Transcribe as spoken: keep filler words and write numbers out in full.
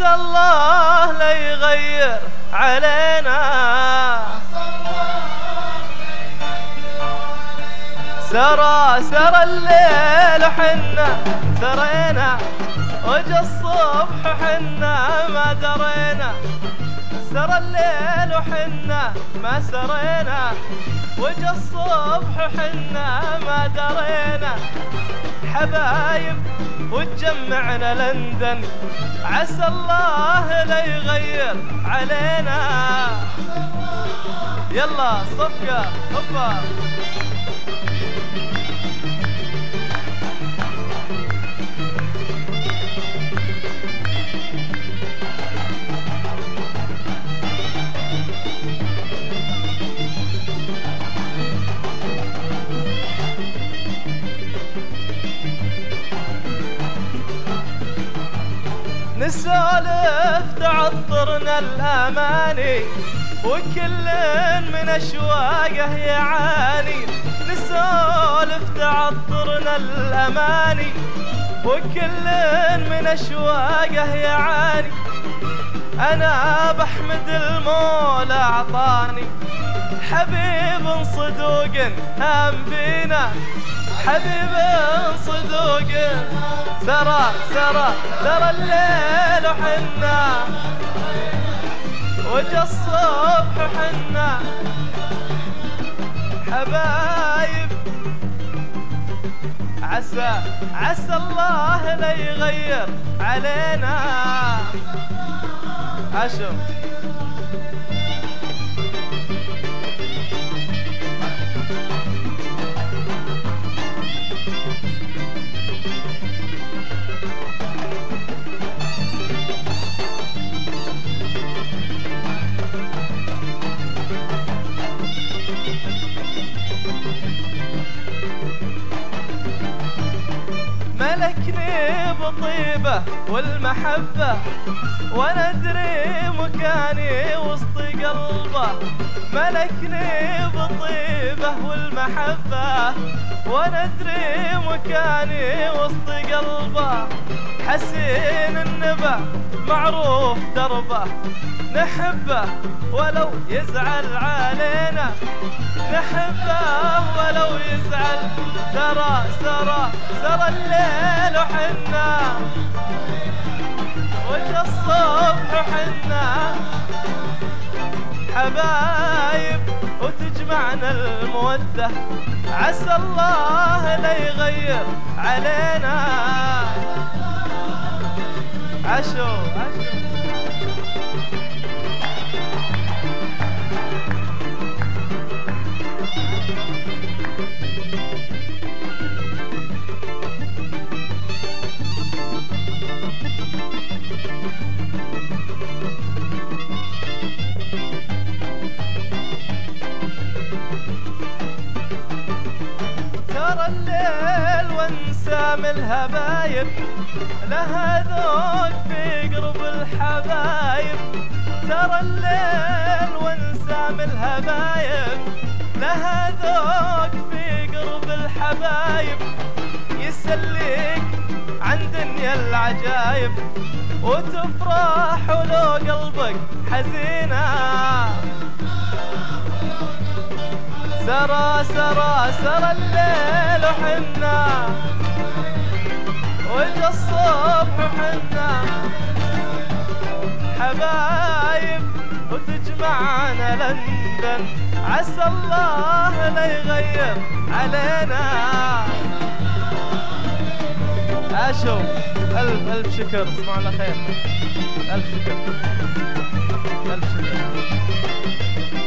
عسى الله لا يغير علينا. سرى سرى الليل وحنا سرينا، وجا الصبح وحنا ما درينا. سرى الليل وحنا ما سرينا، وجا الصبح وحنا ما درينا. حبايب وتجمعنا لندن، عسى الله لا يغير علينا. يلا صفقة هوبا. نسولف تعطرنا الأماني، وكل من أشواقه يعاني. نسولف تعطرنا الأماني، وكل من أشواقه يعاني. أنا بحمد المولى أعطاني حبيب صدوق هم بينا. حبيب صدوق سرى سرى سرى الليل وحنا، وجا الصبح وحنا. حبايب عسى عسى الله لا يغير علينا. أشوف ملكني بطيبة والمحبة، وانا ادري مكاني وسط قلبه. ملكني بطيبة والمحبة، وانا ادري مكاني وسط قلبه. حسين النبع معروف دربه، نحبه ولو يزعل علينا. نحبه ولو يزعل. سرى سرى سرى الليل وحنا، وجا الصبح وحنا. حبايب وتجمعنا المودة، عسى الله لا يغير علينا. عشو عشو ترى الليل وانسام الهبايب، لها ذوق في قرب الحبايب. ترى الليل وانسام الهبايب، لها ذوق في قرب الحبايب. يسليك عن دنيا العجايب، وتفرح ولو قلبك حزينة. سرى سرى سرى الليل وحنا، وجا الصبح وحنا. حبايب وتجمعنا لندن، عسى الله لا يغير علينا. أشوف ألف ألف شكر، اسمعوا على خير. ألف شكر ألف شكر.